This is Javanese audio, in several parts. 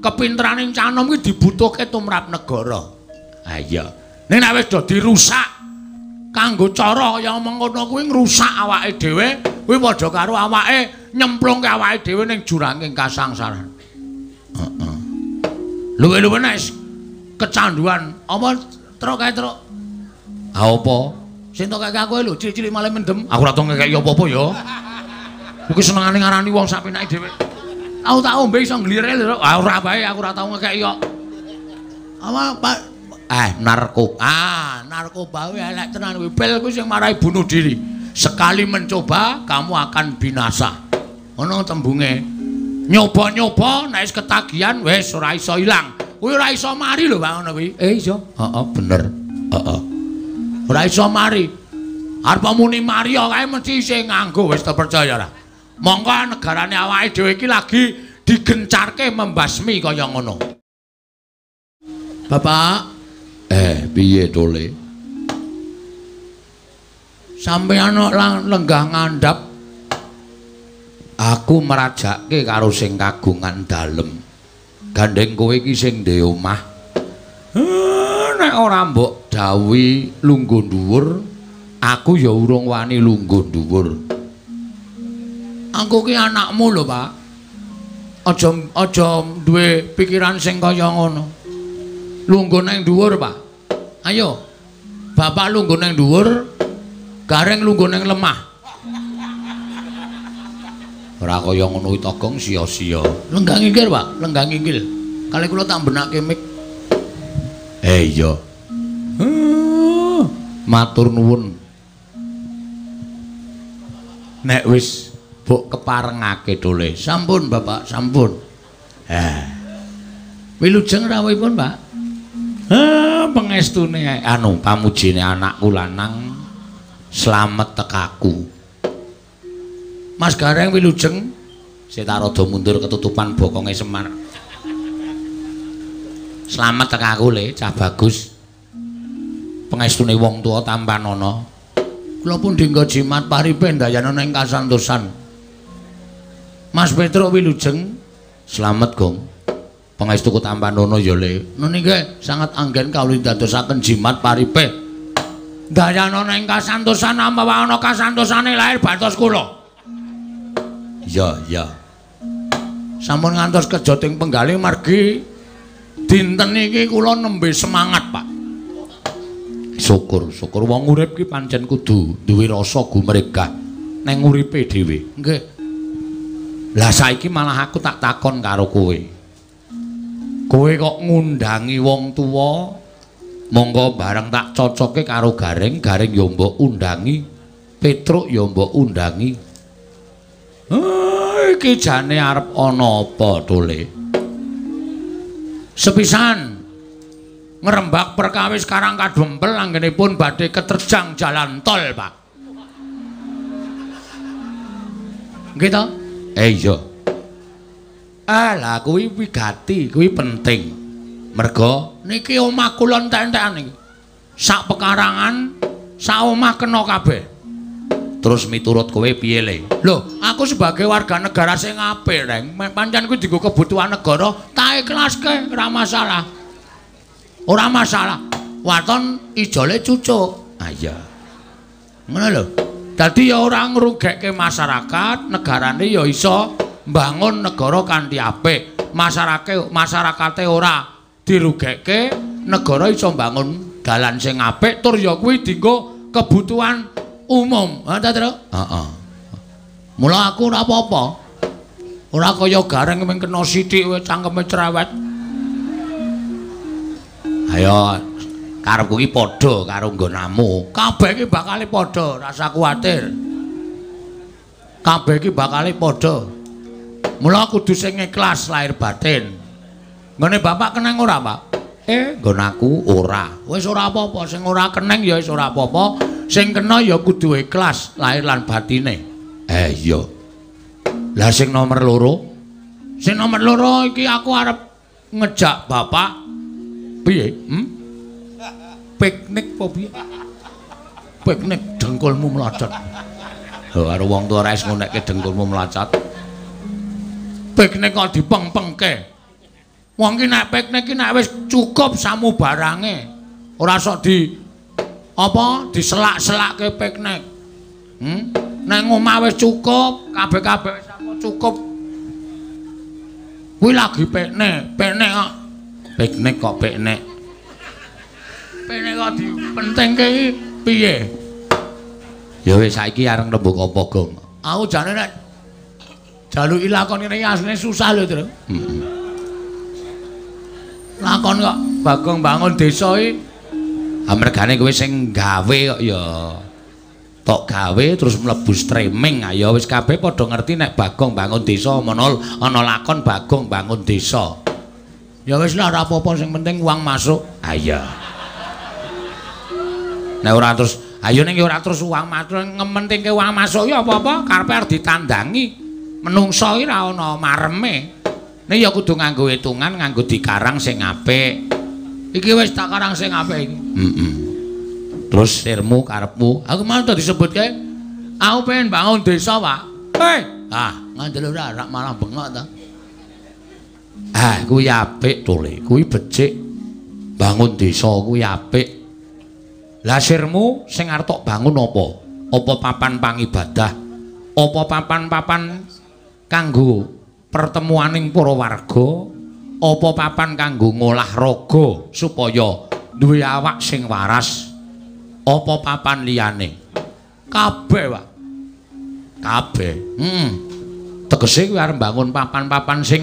kepinteraning canom kuwi dibutuhke tumrap negara. Ha iya. Nek nek wis do dirusak kanggo cara kaya mengkono kuwi ngrusak awake dhewe, kuwi padha karo awake nyemplungke awake dhewe ning juranging kasangsaran. Heeh. Luwe-luwe nek kecanduan apa truk kae truk. Ha apa? Sing tok kaya aku lho cilik-cilik malah mendem. Aku ora tau ngekeki apa-apa ya. Kuwi senengane ngarani wong sak penake dhewe. Aku tak ombe iso nglire lho. Ah ora bae aku ora tau ngekeki kok. Apa Pak narkoba kuwi elek tenan kuwi. Pil kuwi sing marai bunuh diri. Sekali mencoba kamu akan binasa. Ono tembunge. Nyoba-nyoba nek wis ketagihan wis ora iso ilang. Kuwi ora iso mari lho Pak ngono kuwi. Iso. Heeh, bener. Heeh. Ora iso mari. Arep muni mari kae mesti sing nganggo wis percaya ora. Monggo negarane awake dhewe iki lagi digencarke membasmi kaya ngono. Bapak, piye tole? Sampeyan lenggah ngandhap. Aku merajake karo sing kagungan dalem. Gandeng kowe iki sing ndhe omah. Nek ora mbok dawuhi lungguh dhuwur, aku ya urung wani lungguh dhuwur. Aku ki anakmu lho, Pak. Aja duwe pikiran sing kaya ngono. Lungguh nang dhuwur, Pak. Ayo. Bapak lungguh nang dhuwur, gareng lungguh nang lemah. Ora kaya ngono iki togong sia-sia. Lenggah inggil, Pak, lenggah inggil. Kali kula tak benake mik. Iya. Matur nuwun. Nek wis mbok keparengake dole. Sampun, Bapak, sampun. Wilujeng rawuhipun, Pak. Pangestune pamujine anakku lanang slamet tekaku. Mas Gareng wilujeng seta rada mundur ketutupan bokonge Semar. Slamet tekaku le, cah bagus. Pangestune wong tuwa tampanana. Kula pun dinggo jimat paripe ndayana ing kasantosan. Mas Petruk wilujeng slamet, Gong. Pangestuku tampanana ya le. Niki sangat anggen kawula dadosaken jimat paripe. Ndayana ing kasantosan ampawa ana kasantosane lair batos kula. Ya. Sampun ngantos kejoting penggalih margi dinten iki kula nembe semangat, Pak. Syukur wong urip ki pancen kudu duwe rasa gumregah ning uripe dhewe. Nggih. Lah saiki malah aku tak takon karo kowe. Kowe kok ngundangi wong tuwa, monggo bareng tak cocoke karo Gareng ya mbok undangi, Petruk ya mbok undangi. Iki jane arep ana apa, Tole? Sepisan ngrembak perkawis Karang Kadempel anggenipun badhe keterjang jalan tol, Pak. Nggih to? Iya. Lah kuwi wigati, kuwi penting. Merga niki omah kula entek-entekan iki. Sak pekarangan, sak omah kena kabeh. Terus miturut kowe piye le? Lho, aku sebagai warga negara sing apik, Reng. Pancen kuwi dienggo kebutuhan negara, tak ikhlaske, ora masalah. Ora masalah. Waton ijole cucuk. Ah iya. Ngono lho. Dadi ya ora ngrugekke masyarakat, negarane ya iso mbangun negara kanthi apik. Masyarakate ora dirugekke, negara iso mbangun dalan sing apik tur ya kuwi dienggo kebutuhan umum. Ha ta, Tru? Heeh. Mula aku ora apa-apa. Ora kaya Gareng mung kena sithik wae cangkeme cerewet. Ayo karepku iki padha karo nggonamu. Kabeh iki bakal padha, rasa kuwatir. Kabeh iki bakal padha. Mula kudu sing ikhlas lahir batin. Nggone Bapak keneng ora, Pak? Nggonku ora. Wis ora apa-apa, sing ora keneng ya wis ora apa-apa. Sing kena ya kudu ikhlas lahir lan batine. Iya. Lah sing nomor loro? Sing nomor loro iki aku arep ngejak Bapak piye? Piknik apa piye? Piknik dengkulmu mlacat. Lho karo wong tuwa ora wis ngonekke dengkulmu mlacat. Piknik kok dipeng-pengke. Wong ki nek piknik ki nek wis cukup samubarange. Ora sok diselak-selakke piknik. Nek omah wis cukup, kabeh-kabeh wis cukup. Kuwi lagi piknik kok. Piknik kok piknik. Piknik kok dipentingke piye? Ya wis saiki areng rembug apa, Gong? Aku jane nek jaluki lakon ngene asline susah lho, Tru. Lakon kok Bagong bangun desa iki. Amargane kowe sing gawe kok ya. Tok gawe terus mlebu streaming. Ya wis kabeh padha ngerti nek Bagong bangun desa ana lakon Bagong bangun desa. Ya wis lah ora apa-apa sing penting uang masuk. Iya. Nek ora terus ayo ning ora terus uang masuk ngementingke uang masuk ya apa-apa karepe arep ditandangi. Menungso iki ora ana mareme. Nek ya kudu nganggo hitungan, nganggo dikarang sing apik. Iki wis tak karang sing apik iki. Terus sirmu karepmu, aku mau disebutke. Aku pengen bangun desa, Pak. Ngandel ora rak malah bengok ta. Kuwi apik to, Le. Kuwi becik. Bangun desa kuwi apik. Lah sirmu sing arep tok bangun apa? Apa papan pangibadah? Apa papan-papan kanggo pertemuaning para warga? Apa papan kanggo ngolah raga supaya duwe awak sing waras? Apa papan liyane? Kabeh, Pak. Kabeh. Tegese kuwi arep mbangun papan-papan sing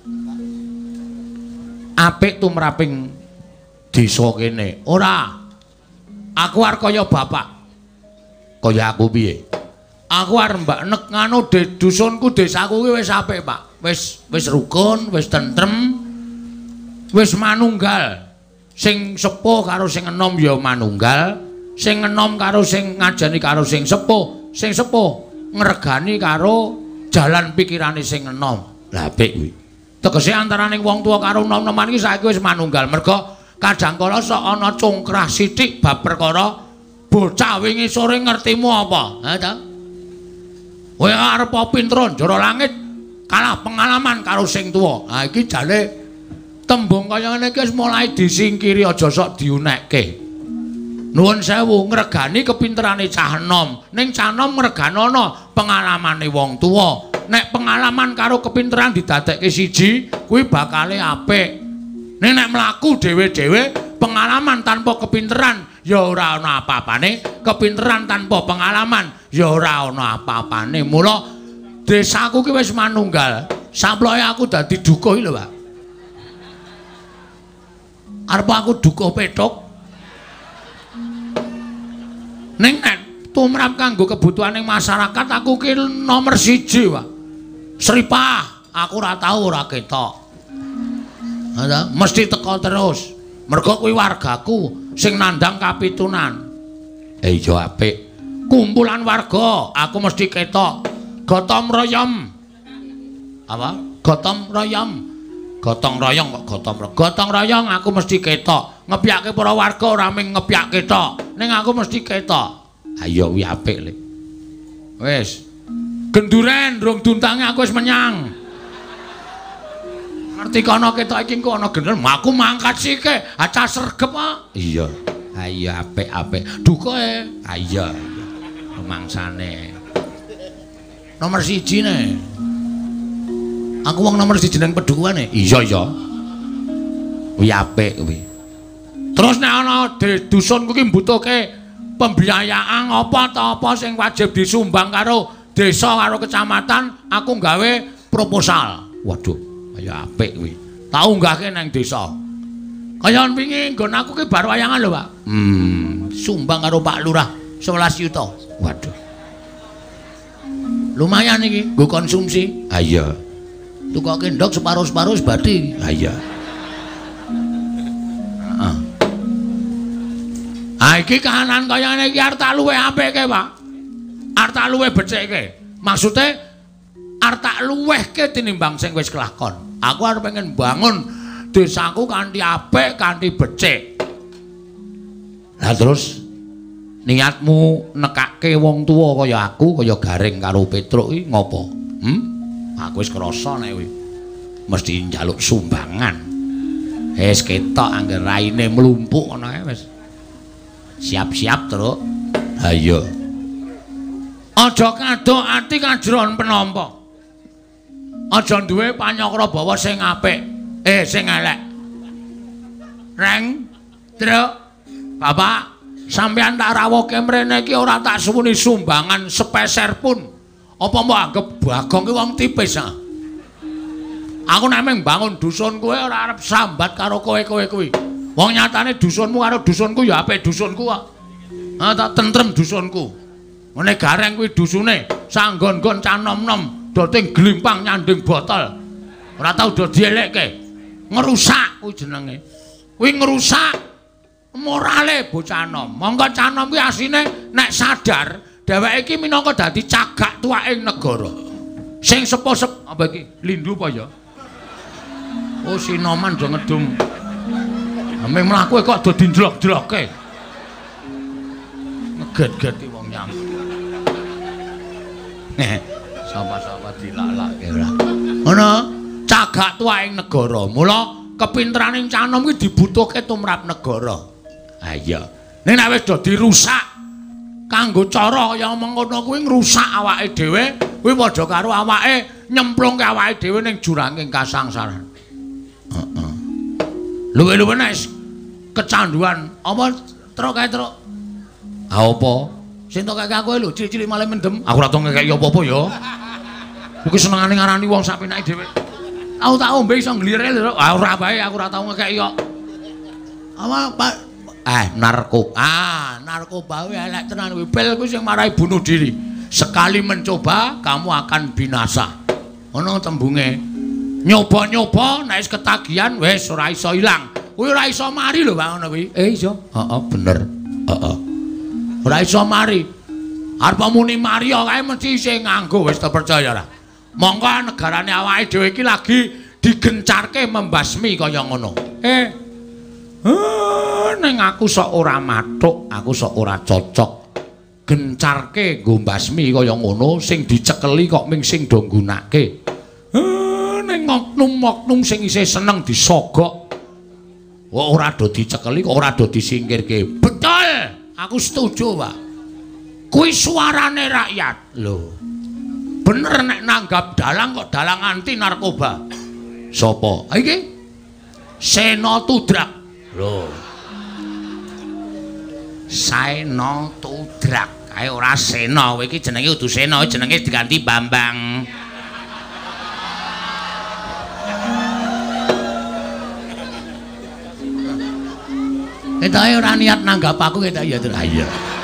apik tumraping desa kene. Ora. Aku arep kaya bapak. Kaya aku piye? Aku arep mbak nganu dusunku desaku kuwi wis apik, Pak. Wis rukun, wis tentrem. Wis manunggal. Sing sepuh karo sing enom ya manunggal. Sing enom karo sing ngajani karo sing sepuh ngregani karo jalan pikirane sing enom. Lah apik kuwi. Tegese antaraning wong tuwa karo enom-enoman iki saiki wis manunggal. Merga kadang kala sok ana congkrah sithik bab perkara bocah wingi sore ngertimu apa? Ha ta? Kowe arep pintron jara langit kalah pengalaman karo sing tuwa. Ha iki jane tembung kaya ngene iki wis mulai disingkiri aja sok diunekke. Nuwun sewu ngregani kepinterane cah enom. Ning cah enom ngreganono pengalamane wong tuwa. Nek pengalaman karo kepinteran didadekke siji, kuwi bakale apik. Ning nek mlaku dhewe-dhewe pengalaman tanpa kepinteran ya ora ana apa-apane, kepinteran tanpa pengalaman ya ora ana apa-apane. Mula desaku ki wis manunggal. Samploke aku dadi dukuh lho, Pak. Arep aku dukuh petuk. Ning nek tumrap kanggo kebutuhaning masyarakat aku ki nomor 1, Pak. Sripah, aku ora tau ora ketok. Mesti teko terus. Mergo kuwi wargaku sing nandhang kapitunan. Iya apik. Kumpulan warga, aku mesti ketok. Gotong royong. Apa? Gotong royong. Gotong royong kok gotong royong aku mesti ketok. Ngepyake para warga ora mung ngepyake tok. Ning aku mesti ketok. Ayo kuwi apik, Le. Wis. Genduren rung duntange aku wis menyang. Ngerti kono ketok iki engko ana gendel, aku mangkat sike, acah sregep kok. Iya. Ayo apik-apik. Dukoe. Iya. Mangsane. Nomor 1 ne. Aku wong nomor 1 nang pedukuane. Iya. Kuwi apik kuwi. Terus nek ana dusunku ki mbutuhke pembiayaan apa sing wajib disumbang karo desa karo kecamatan, aku gawe proposal. Waduh, kaya apik kuwi. Tak unggahke nang desa. Kaya wingi nggon aku ki bar wayangan lho, Pak. Sumbang karo Pak Lurah 11 juta. Waduh. Lumayan iki nggo konsumsi. Ha iya. Tukoke ndok separo-separo wis badi. Ha iya. Iki kahanan kaya ngene iki arep tak luwih apike, Pak. Arep tak luwih becike. Maksude arep tak luwihke tinimbang sing wis kelakon. Aku arep pengen bangun desaku kanthi apik, kanthi becik. Lah terus niatmu nekake wong tuwa kaya aku, kaya Garing karo Petruk iki ngopo? Aku wis krasa nek kuwi mesti njaluk sumbangan. Wis ketok angger raine mlumpuk ngono ae wis. Siap-siap, Truk. Ha iya. Aja kadok ati kajron penampa. Aja duwe panyakra bawa sing apik, sing elek. Reng, Truk. Bapak, sampeyan tak rawuhke mrene iki ora tak suwuni sumbangan sepeser pun. Apa mbok anggap Bagong ki wong tipis ah? Aku nek mung bangun dusun kowe ora arep sambat karo kowe kuwi. Wong nyatane dusunmu karo dusunku ya apik dusunku kok. Ah tak tentrem dusunku. Ngene Gareng kuwi dusune sanggon-gon cah nom-nom doting glimpang nyanding botol. Ora tau do dielekke. Ngerusak kuwi jenenge. Kuwi ngerusak morale bocah nom. Monggo cah nom kuwi asine nek sadar dheweke iki minangka dadi cagak tuwaking negara. Sing sepo-sep apa iki? Lindu apa ya? Oh Sinoman do ngedum. Ame mlaku kok do dinjlok-jlokke. Ngeget-geti wong nyam. Sapa-sapa dilak-lakke ora. Ngono, cagak tuwaing negara. Mula kepinteraning canom kuwi dibutuhke tumrap negara. Ha iya. Nek nek wis do dirusak kanggo cara kaya mengkono kuwi ngrusak awake dhewe, kuwi padha karo awake nyemplungke awake dhewe ning juranging kasangsaran. Heeh. Luwe-luwe nek kecanduan apa Truk kae Truk? Ha apa? Sing tok kakek aku lho cilik-cilik malah mendem. Aku ora tau ngekeki apa-apa ya. Kuwi senengane ngarani wong sak penake dhewe. Aku tak ombe iso nglire lho. Ah ora bae aku ora tau ngekeki kok. Apa Pak? Narkoba kuwi elek tenan kuwi. Pil kuwi sing marai bunuh diri. Sekali mencoba kamu akan binasa. Ono tembunge. Nyoba-nyoba nek wis ketagihan wis ora iso ilang. Kuwi ora iso mari lho Pak ngono kuwi. Iso. Heeh bener. Heeh. Ora iso mari. Arep muni mari kae mesti sing nganggo wis tak percaya ora. Monggo negarane awake dhewe iki lagi digencarke membasmi kaya ngono. Ning aku sok ora mathuk, aku sok ora cocok. Gencarke nggo mbasmi kaya ngono sing dicekeli kok ming sing do nggunakake. Ning oknum-oknum sing isih seneng disogok. Ora do dicekeli kok ora do disingkirke. Betul. Aku setuju, Pak. Kuwi suarane rakyat. Lho. Bener nek nanggap dalang kok dalang anti narkoba. Sopo? Iki Sena Tudrak. Lho. Sena Tudrak. Kae ora Sena, kowe iki jenenge udu Sena, jenenge diganti Bambang. Ketoke ora niat nanggap aku ketok ya terus. Iya.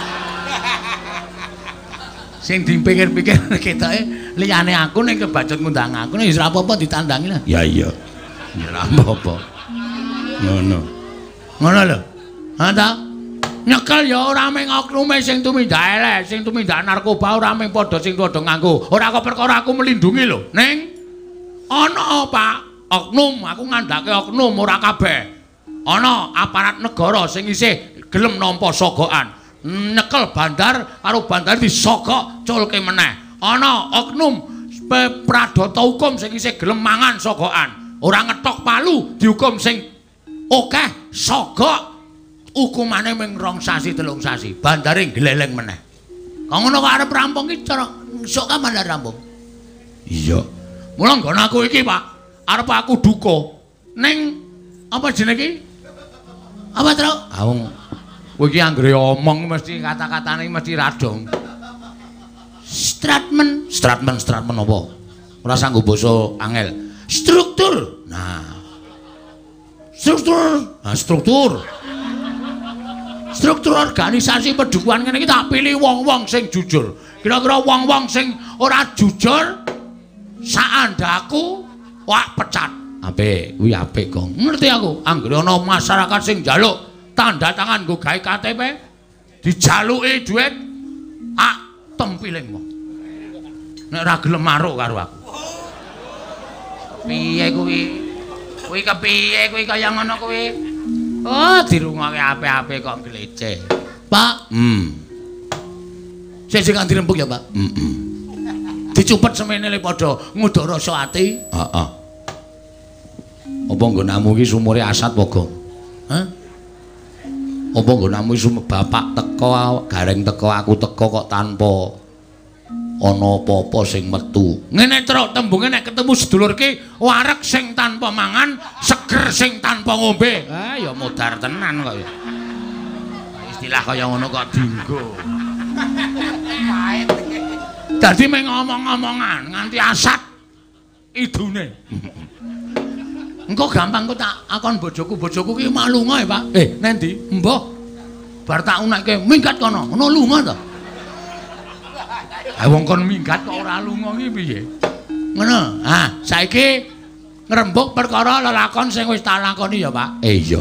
Sing dipikir-pikir ketoke liyane aku ning kebacut ngundang aku nek ora apa-apa ditandangi lah. Ya iya. Ya ora apa-apa. Ngono. Ngono lho. Ha ta? Nyekel ya ora mung oknume sing tumindak elek, sing tumindak narkoba ora mung padha sing padha nganggo. Ora kok perkara aku melindungi lho. Ning ana Pak oknum, aku ngandhake oknum ora kabeh. Ana aparat negara sing isih gelem nampa sogokan. Nyekel bandar karo bandar disogok culke meneh. Ana oknum pradata hukum sing isih gelem mangan sogokan. Ora ngetok palu dihukum sing akeh sogok. Hukumane mung 2 sasi 3 sasi. Bandare gleleng meneh. Kok ngono kok arep rampung iki cara sok kapan rampung? Iya. Mula nggon aku iki, Pak. Arep aku duka. Ning apa jenenge iki? Apa Truk? Awong kowe iki anggere omong mesti kata-katane mesti radong. Statement apa? Ora sanggo basa angel. Struktur. Nah. Struktur. Struktur organisasi pedukuhan ngene iki tak pilih wong-wong sing jujur. Kira-kira wong-wong sing ora jujur saandaku wak pecat. Apik, kuwi apik kok. Ngerti aku. Anggere ana masyarakat sing njaluk tanda tangan nggo gawe KTP, dijaluki dhuwit, tempiling wong. Nek ora gelem maruk karo aku. Piye kuwi? Kuwi kepiye kuwi kaya ngono kuwi? Oh, dirungokke apik-apik kok gleceh. Pak. Sing kan dirembuk ya, Pak? Dicupet semene le padha ngudara rasa ati. Heeh. Apa nggonamu iki sumure asat apa, Gong? Hah? Apa nggonamu iki bapak teko, gareng teko, aku teko kok tanpa ana apa-apa sing metu. Ngene truk tembunge nek ketemu sedulur ki wareg sing tanpa mangan, seger sing tanpa ngombe. Ah ya modar tenan kok ya. Istilah kaya ngono kok dienggo. Dadi meng ngomong-ngomongan nganti asat idune. Engko gampang kok tak akon bojoku ki mak lunga ya, Pak. Nendi? Mbah. Bar tak unekke minggat kono, ono lunga to. Ha wong kon minggat kok ora lunga iki piye? Ngono. Ah, saiki ngrembug perkara lelakon sing wis tak lakoni ya, Pak. Iya.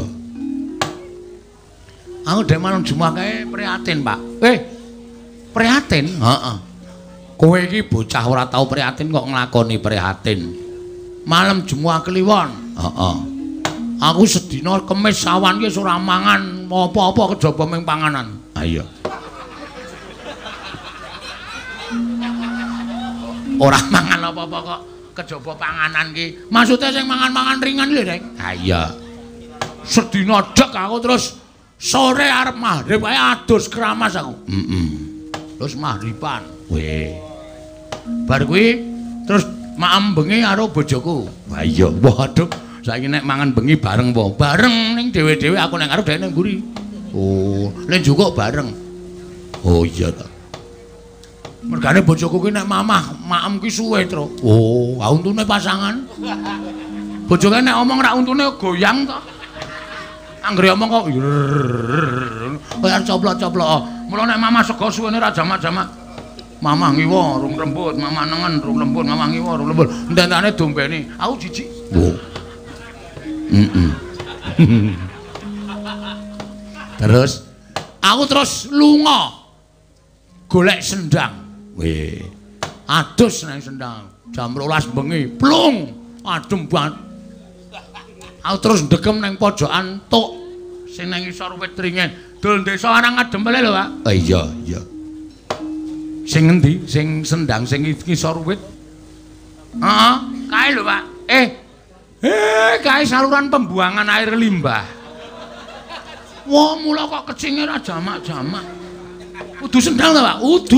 Aku dhewe malam Jumat kae prihatin, Pak. Prihatin? Heeh. Kowe iki bocah ora tau prihatin kok nglakoni prihatin. Malam Jumat kliwon. Heeh. Aku sedina Kemis sawan ki ora mangan apa-apa kejaba ming panganan. Ha iya. Ora mangan apa-apa kok kejaba panganan ki. Maksude sing mangan-mangan ringan lho, Rek. Ha iya. Sedina dek aku terus sore arep maghrib ae adus keramas aku. Terus maghriban. Weh. Bar kuwi terus maem bengi karo bojoku. Wah iya, waduh. Saiki nek mangan bengi bareng po. Bareng ning dhewe-dhewe aku ning ngarep dhewe ning mburi. Oh, len jukuk bareng. Oh iya ta. Mergane bojoku ki nek maem ki suwe, Tru. Oh, untune pasangan. Bojoke nek omong ra untune goyang to. Anggere omong kok kaya coplok-coplok. Mula nek mamah sego suwene ra jamak-jamak. Mamah ngiwa rung lembut, mamah nengen rung lembut, mamah ngiwa rung lembut. Ndentane dombeni. Aku jijik. Oh. Terus aku terus lunga golek sendang. Weh. Adus nang sendang. Jam 12 bengi, plung. Adem banget. Aku terus ndegem nang pojokan tuk sing nang isor wit ringen. Dol desa arang adem lho, Pak. Oh iya, iya. Sing ngendi? Sing sendang sing isor wit. Heeh, kae lho, Pak. Kae saluran pembuangan air limbah. Wah, mula kok kecinge ra jamak-jamak. Kudu sendang ta, Pak? Kudu.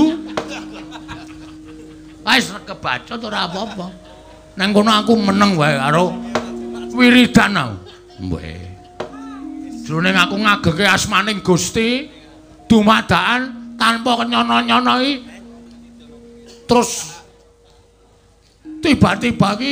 Wis kebacot ora apa-apa. Nang kono aku meneng wae karo wiridan aku. Weh. Jroning aku ngageke asmaning Gusti dumadakan tanpa kenyono-nyono iki. Terus tiba-tiba ki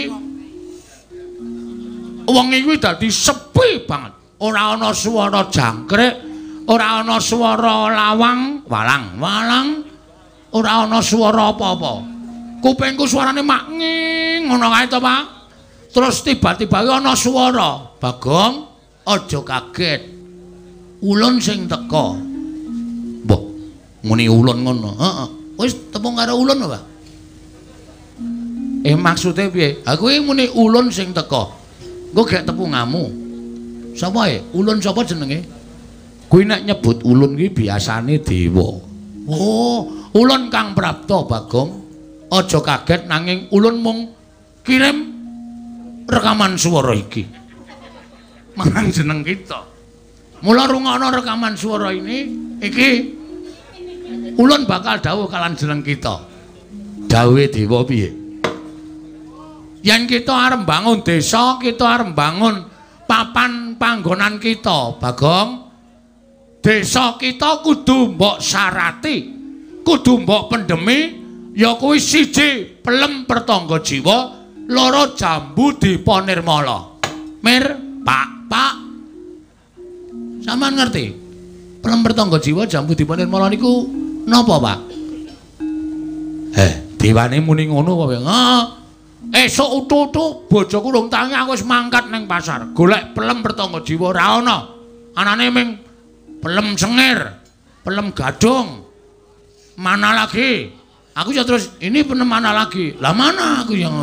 wong iki dadi sepi banget. Ora ana swara jangkrik, ora ana swara walang, ora ana swara apa-apa. Kupingku suarane mak nging ngono kae to, Pak. Terus tiba-tiba ana swara, "Bagong, aja kaget. Ulun sing teka." Mbah, muni ulun ngono. Heeh. Wis tepung karo ulun lho, Pak. Maksude piye? Aku iki muni ulun sing teka. Engko gek tepungamu. Sapa ulun sapa jenenge? Kuwi nek nyebut ulun ki biasane dewa. Oh, ulun Kang Prapta, Bagong. Aja kaget nanging ulun mung kirim rekaman swara iki. Marang jeneng kita. Mula rungokno rekaman swara ini iki ulun bakal dawuh kalan jeneng kita. Dawuhe dewa piye? Yen kita arep bangun desa, kita arep bangun papan panggonan kita, Bagong. Desa kita kudu mbok syarati, kudu mbok pendemi. Ya kuwi siji pelem pertangga jiwa, loro jambu diponirmala. Mir, Pak. Sampeyan ngerti? Pelem pertangga jiwa jambu diponirmala niku napa, Pak? Dewane muni ngono kowe. Esuk utuh-utuh bojoku rung tangi aku wis mangkat ning pasar. Golek pelem pertangga jiwa ora ana. Anane ming pelem sengir, pelem gadung. Mana lagi? Aku ya terus ini penem mana lagi? Lah mana aku yang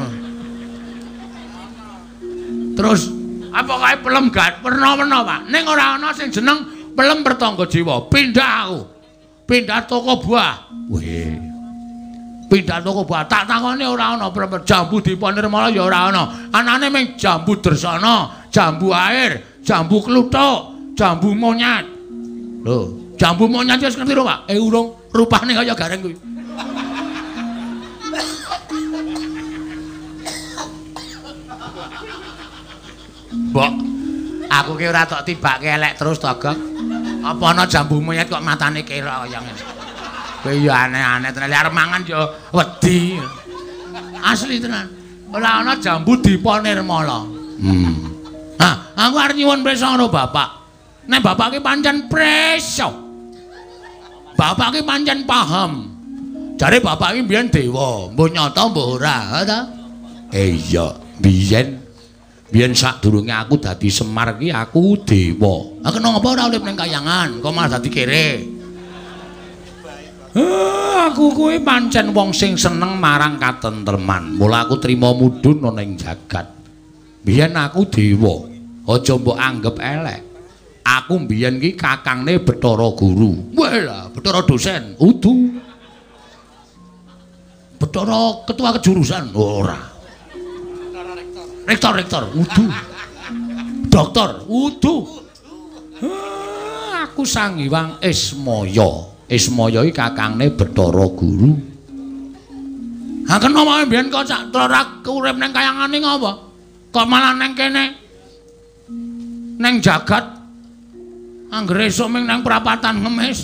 terus apa kae pelem werna-werna, Pak. Ning ora ana sing jeneng pelem pertangga jiwa. Pindah aku. Pindah toko buah. Weh. Pindah toko buah. Tak takoni ora ana pelem jambu diponirmala ya ora ana. Anane ming jambu Dresana, jambu air, jambu kluthuk, jambu monyet. Lho, jambu monyet wis ngerti lho, Pak? Urung, rupane kaya gareng kuwi. Mbok, aku ki ora tok tibake elek terus to, Gong. Apa ana jambu monyet kok matane kira kaya ngene. Kowe ya aneh-aneh tenan arep mangan ya wedi. Asli tenan. Ora ana jambu dipa nirmala. Nah, aku arep nyuwun prisa karo Bapak. Nek Bapak ki pancen preso. Bapak ki pancen paham. Jare Bapak ki mbiyen dewa, mbuh nyata mbuh ora, ta? Iya, biyen sadurunge aku dadi Semar ki aku dewa. Ah kenapa ora urip ning kayangan, kok malah dadi kere? Aku kuwi pancen wong sing seneng marang katentreman. Mula aku trima mudhun ana ing jagat. Biyen aku dewa, aja mbok anggap elek. Aku biyen ki kakangne Bathara Guru. Walah, Bathara dosen, udu. Bathara ketua kejurusan, ora. Rektor, udu. Doktor, udu. Aku Sang Hyang Ismaya. Ismaya iki kakangne Bathara Guru. Ha kenapa mbiyen kok sak ora urip ning kayangane ngapa? Kok malah ning kene? Ning jagat. Anggere esuk ming nang prapatan ngemis.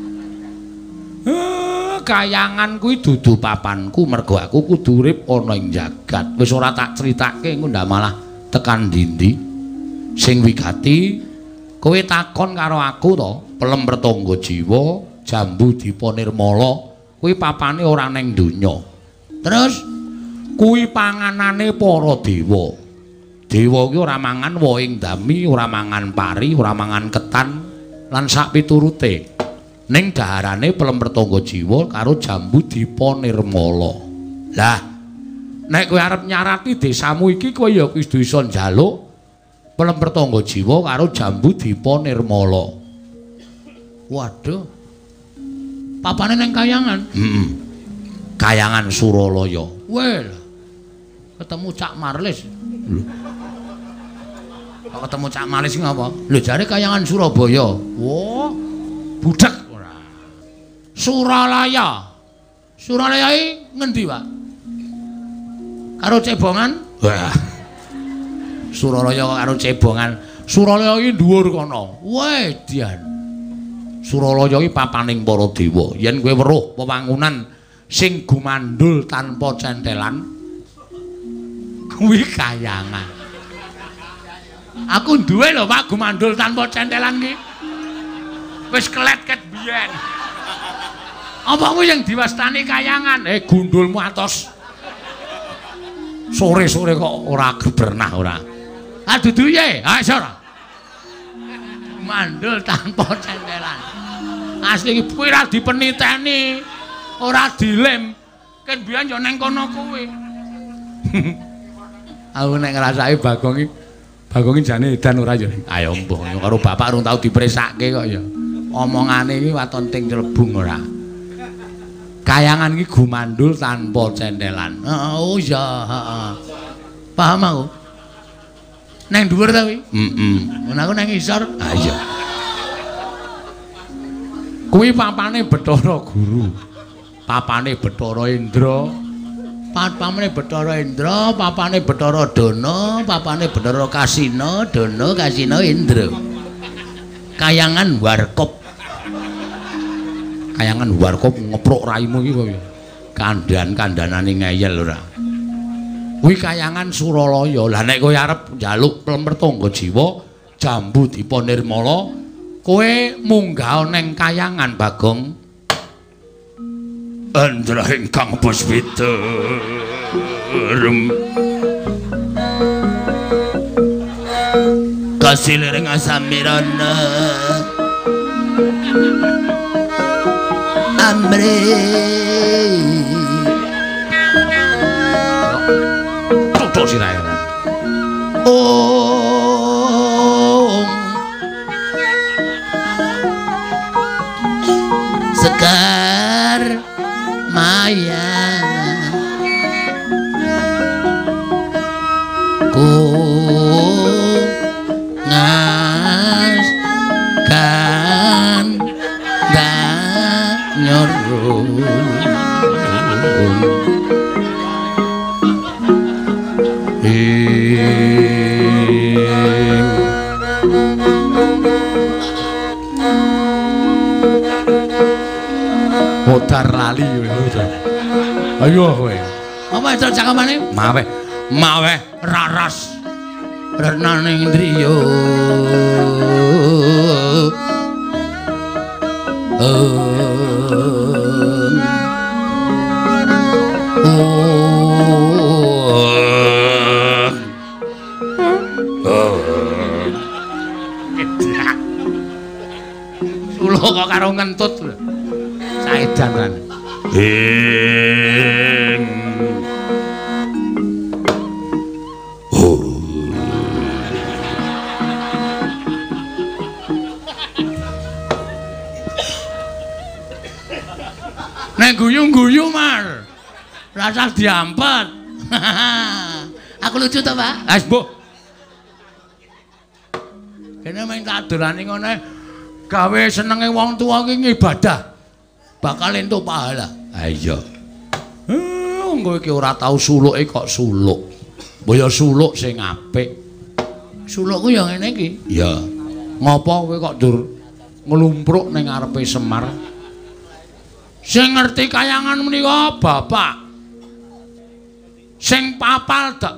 Kayangan kuwi dudu papanku mergo aku kudu urip ana ing jagat. Wis ora tak critake engko ndak malah tekan ndi-ndi. Sing wigati kowe takon karo aku to, pelem pertangga jiwa, jambu dipa nirmala, kuwi papane ora ning donya. Terus kuwi panganane para dewa. Dewa ki ora mangan wohing dami, ora mangan pari, ora mangan ketan lan sak piturute. Ning daharane pelem pertangga jiwa karo jambu dipa nirmala. Lah, nek kowe arep nyarati desamu iki kowe ya wis bisa njaluk pelem pertangga jiwa karo jambu dipa nirmala. Waduh. Papane ning kayangan? Kayangan Suralaya. Well. Ketemu Cak Marlis. Lho. Kok ketemu Cak Marlis ngapa? Lho jare kayangan Surabaya. Wah. Budak ora. Suralaya. Suralaya iki ngendi, Pak? Karo Cebongan? Wah. Suralaya karo Cebongan. Suralaya iki dhuwur kono. Wedian. Suralaya iki papaning para dewa. Yen kowe weruh wewangunan sing gumandul tanpa centelan, kuwi kayangan. Aku duwe lho Pak gumandul tanpa centelan iki. Wis kelet-ket biyen. Apa kuwi yang diwastani kayangan? Gundulmu atos. Sore-sore kok ora gebernah ora. Ah dudu ye, ha iso ora? Mandul tanpa centelan. Asli iki kuwi ora dipeniteni, ora dilem. Ken biyen yo ning kono kuwi. Aku nek ngrasake Bagong iki jane edan ora ya. Ayo mbuh karo bapak urung tau dipresake kok ya. Omongane iki waton ting celebung ora. Kayangan iki gumandul tanpa centelan. Oh iya, heeh. Paham aku? Neng dhuwur ta kuwi? Mun aku nang isor. Ah iya. Kuwi papane Bathara Guru. Papane Bathara Indra. Papane Bathara Indra, papane Bathara Dana, papane Bathara Kasina, Dana, Kasina, Indra. Kayangan Warkop. Kayangan Warkop ngepruk raimu iki kowe. Kandan-kandanane ngeyel ora. Kuwi kayangan Suralaya. Lah nek kowe arep njaluk pertangga jiwa, jambu dipa nirmala, kowe munggah ning kayangan Bagong. Andra ingkang puspita kasilering asamirana amre tutuk sirahe Sekar Maya ku kan nyorun modar lali ayo kowe apa itu cakapane mawe raras renaning driya Sulo kok karo ngentut lho. Saedan kan. Nek guyu-guyu mar. Rasa diampet. Aku lucu to, Pak? Wis, Bu. Kene main tak dolani ngene. Gawe senenge wong tuwa ki ngibadah. Bakal entuk pahala. Ha iya. Kowe iki ora tau suluke kok suluk. Mbok ya suluk sing apik. Sulukku ya ngene iki. Ya. Ngopo kowe kok dur nglumpruk ning ngarepe Semar? Sing ngerti kayangan menika bapak. Sing papal dak.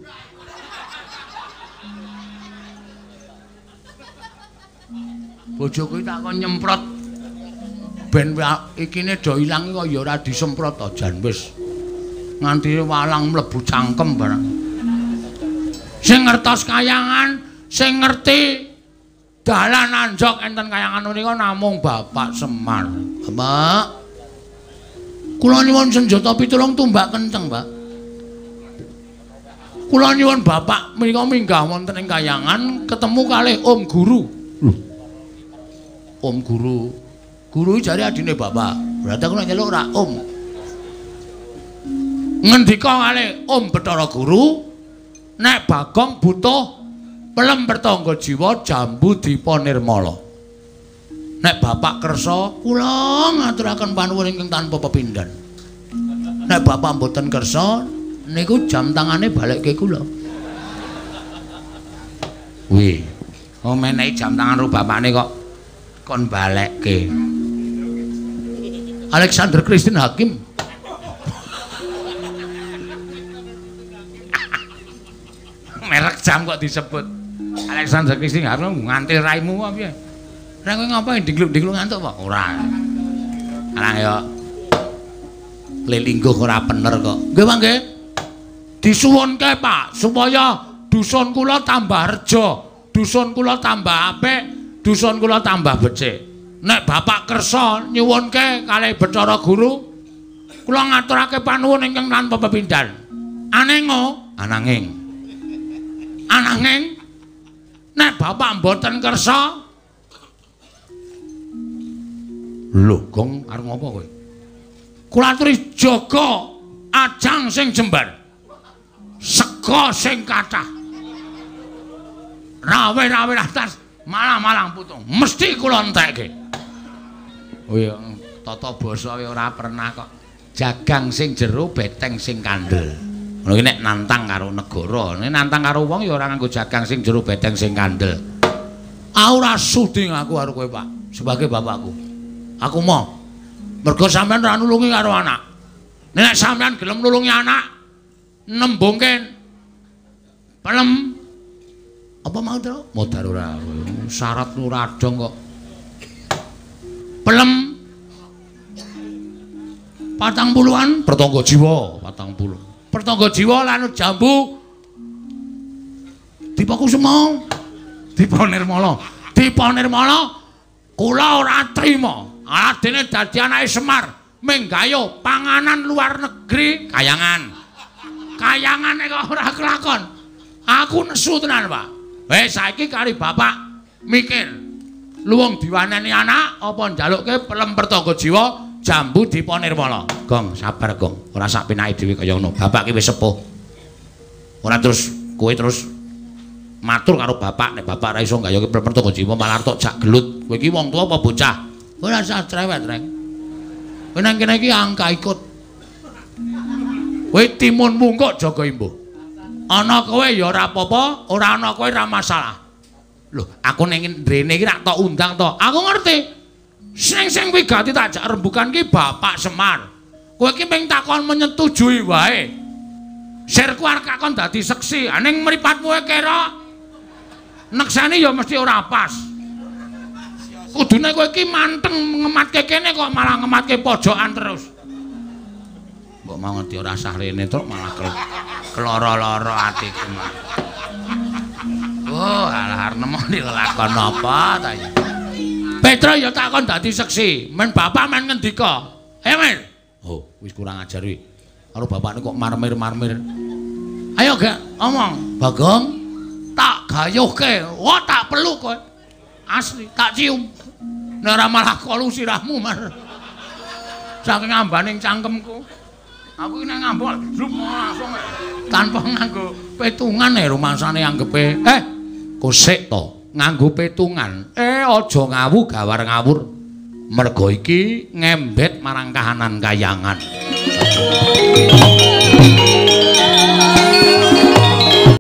Bojoku tak kon nyemprot ben ikine do ilang kok ya ora disemprot to jan wis nganti walang mlebu cangkem barang. Sing ngertos kayangan, sing ngerti dalan anjok enten kayangan menika namung Bapak Semar. Bapak, kula nyuwun senjata pitulung tumbak kenceng, Pak. Kula nyuwun Bapak menika minggah wonten ing kayangan ketemu kalih Om Guru. Om Guru. Guru jare adine Bapak. Berarti aku nek nyeluk ora Om. Ngendika kalih Om Bathara Guru, nek Bagong butuh pelem pertangga jiwa jambu dipa nirmala. Nek Bapak kersa, kula ngaturaken panuwun ingkang tanpa pepindhan. Nek Bapak mboten kersa, niku jam tangane balekke kula. Wih, kok menehi jam tangan ro bapakne kok kon balekke. Alexander Christine Hakim. Merek jam kok disebut. Alexander Christine Hakim nganti raimu apa piye? Ora kowe ngapain digluk-digluk ngantuk kok? Ora. Alang ya lelingguh ora bener kok. Nggih, Pak nggih. Disuwunke, Pak, supaya dusun kula tambah reja, dusun kula tambah apik, dusun kula tambah becik. Nek Bapak kersa nyuwunke kalih Bathara Guru, kula ngaturake panuwun ingkang tanpa pepindhan. Ananging nek Bapak mboten kersa, lho, Gong, arep ngopo kowe? Kula aturi jaga ajang sing jembar. Sega sing kathah. Rawe-rawe atas, malang-malang putung. Mesti kula entekke. Oh ya, tata basa ora pernah kok. Jagang sing jero, beteng sing kandel. Ngono iki nek nantang karo negara, nek nantang karo wong ya ora nganggo jagang sing jero, beteng sing kandel. Ora sudi aku karo kowe, Pak, sebagai bapakku. Aku mau mergo sampean ora nulungi karo anak. Nek sampean gelem nulungi anak, nembungke pelem apa mau to? Modar ora. Syarat ora adong kok. Pelem 40-an pertangga jiwa, 40. Pertangga jiwa lan jambu dipa kusuma, dipa nirmala. Dipa nirmala kula ora trima. Adene dadi anake Semar, menggayo panganan luar negeri kayangan. Kayangane kok ora kelakon. Aku nesu tenan, Pak. Saiki kari Bapak mikir luwung diwaneni anak apa njalukke pelem pertangga jiwa jambu dipa nirmala. Gong, sabar, Gong. Ora sak penake dhewe kaya ngono. Bapak ki wis sepuh. Ora terus kowe terus matur karo bapak nek bapak ra iso gayoke Pertogo Jiwa malah tok jak gelut. Kowe iki wong tuwa apa bocah? Ora usah cerewet, Reng. Kowe nang kene iki angka ikut. Kowe timunmu kok jaga imbuh. Ana kowe ya ora apa-apa, ora ana kowe ora masalah. Lho, aku ning rene iki rak tok undang to. Aku ngerti. Sing wigati tak jak rembugan ki Bapak Semar. Kowe iki ping takon menyetujui wae. Sirku arep kakon dadi seksi. Ning mripatmu kira nekseni ya mesti ora pas. Kudune kowe iki manteng ngematke kene kok malah ngematke pojokan terus. Mbok mau ngerti ora sah rene to malah keloro-loro atiku mah. Oh, alah arep nemu lakon apa ta ya. Petro ya takon dadi seksi. Men bapak men ngendika. Men. Oh, wis kurang ajar wi. Karo bapakne kok marmir-marmir. Ayo gak omong, Bagong. Tak gayuhke. Wah, tak peluk kowe. Asli, tak cium. Nek ora malah kolu sirahmu, Mas. Saking ambaning cangkemku. Aku iki nek ngambok langsung tanpa nganggo petungan rumangsane anggepe. Kosek to, nganggo petungan. Aja ngawu gawar ngawur. Mergo iki ngembet marang kahanan kayangan.